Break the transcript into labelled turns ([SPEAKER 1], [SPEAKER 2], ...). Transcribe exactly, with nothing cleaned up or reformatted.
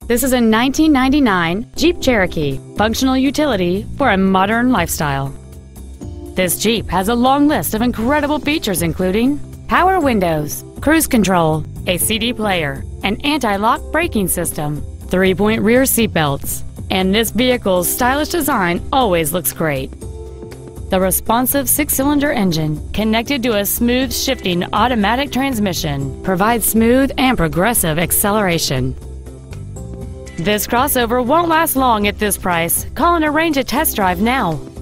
[SPEAKER 1] This is a nineteen ninety-nine Jeep Cherokee, functional utility for a modern lifestyle. This Jeep has a long list of incredible features including power windows, cruise control, a C D player, an anti-lock braking system, three-point rear seat belts, and this vehicle's stylish design always looks great. The responsive six-cylinder engine, connected to a smooth shifting automatic transmission, provides smooth and progressive acceleration. This crossover won't last long at this price. Call and arrange a test drive now.